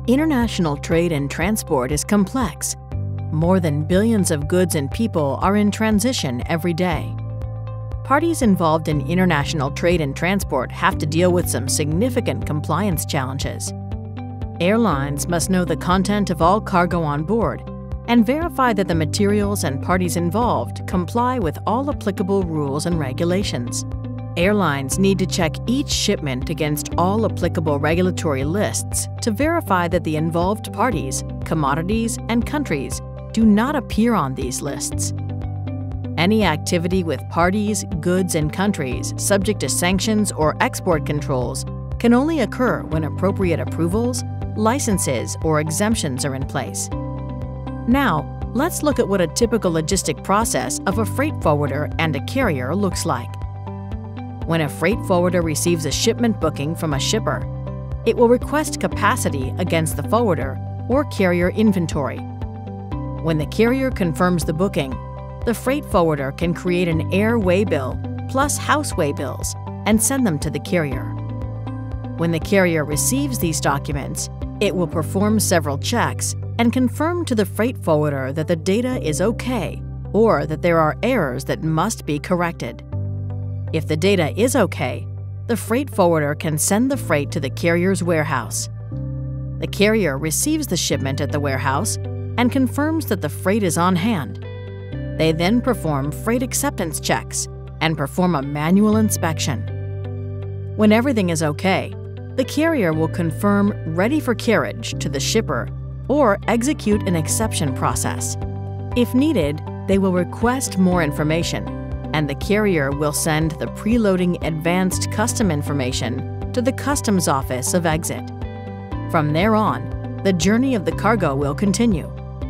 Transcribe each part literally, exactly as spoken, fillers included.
International trade and transport is complex. More than billions of goods and people are in transition every day. Parties involved in international trade and transport have to deal with some significant compliance challenges. Airlines must know the content of all cargo on board and verify that the materials and parties involved comply with all applicable rules and regulations. Airlines need to check each shipment against all applicable regulatory lists to verify that the involved parties, commodities, and countries do not appear on these lists. Any activity with parties, goods, and countries subject to sanctions or export controls can only occur when appropriate approvals, licenses, or exemptions are in place. Now, let's look at what a typical logistic process of a freight forwarder and a carrier looks like. When a freight forwarder receives a shipment booking from a shipper, it will request capacity against the forwarder or carrier inventory. When the carrier confirms the booking, the freight forwarder can create an air waybill plus house waybills and send them to the carrier. When the carrier receives these documents, it will perform several checks and confirm to the freight forwarder that the data is okay or that there are errors that must be corrected. If the data is okay, the freight forwarder can send the freight to the carrier's warehouse. The carrier receives the shipment at the warehouse and confirms that the freight is on hand. They then perform freight acceptance checks and perform a manual inspection. When everything is okay, the carrier will confirm ready for carriage to the shipper or execute an exception process. If needed, they will request more information, and the carrier will send the preloading advanced custom information to the customs office of exit. From there on, the journey of the cargo will continue.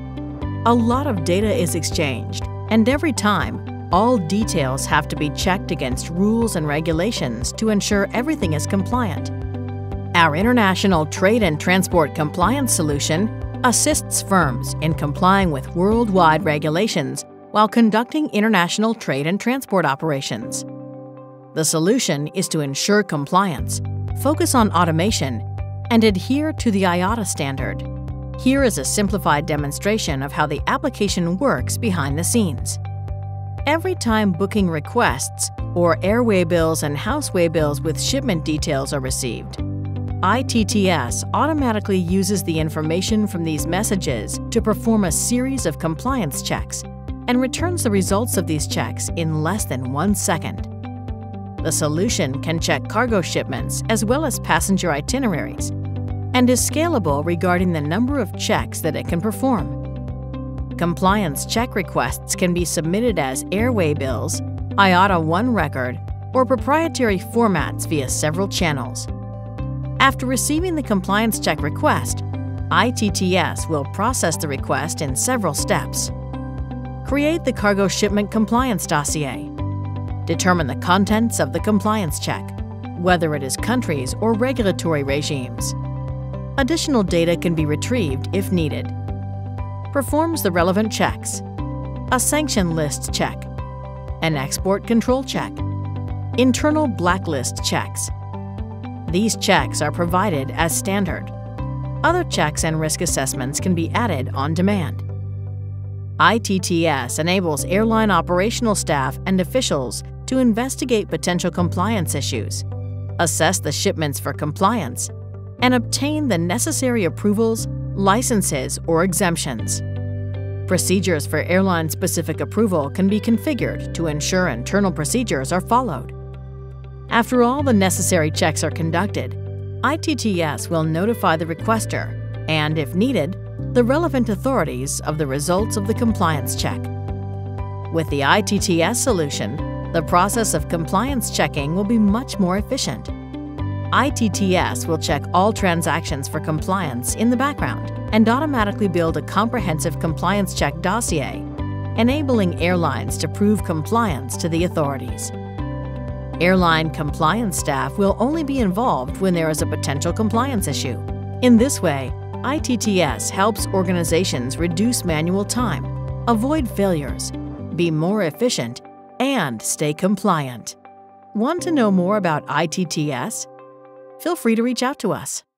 A lot of data is exchanged, and every time, all details have to be checked against rules and regulations to ensure everything is compliant. Our International Trade and Transport Compliance solution assists firms in complying with worldwide regulations while conducting international trade and transport operations. The solution is to ensure compliance, focus on automation, and adhere to the I A T T S standard. Here is a simplified demonstration of how the application works behind the scenes. Every time booking requests or airway bills and houseway bills with shipment details are received, I T T S automatically uses the information from these messages to perform a series of compliance checks and returns the results of these checks in less than one second. The solution can check cargo shipments as well as passenger itineraries and is scalable regarding the number of checks that it can perform. Compliance check requests can be submitted as airway bills, I A T A one record, or proprietary formats via several channels. After receiving the compliance check request, I T T S will process the request in several steps. Create the cargo shipment compliance dossier. Determine the contents of the compliance check, whether it is countries or regulatory regimes. Additional data can be retrieved if needed. Performs the relevant checks. A sanction list check. An export control check. Internal blacklist checks. These checks are provided as standard. Other checks and risk assessments can be added on demand. I T T S enables airline operational staff and officials to investigate potential compliance issues, assess the shipments for compliance, and obtain the necessary approvals, licenses, or exemptions. Procedures for airline-specific approval can be configured to ensure internal procedures are followed. After all the necessary checks are conducted, I T T S will notify the requester and, if needed, the relevant authorities of the results of the compliance check. With the I T T S solution, the process of compliance checking will be much more efficient. I T T S will check all transactions for compliance in the background and automatically build a comprehensive compliance check dossier, enabling airlines to prove compliance to the authorities. Airline compliance staff will only be involved when there is a potential compliance issue. In this way, I T T S helps organizations reduce manual time, avoid failures, be more efficient, and stay compliant. Want to know more about I T T S? Feel free to reach out to us.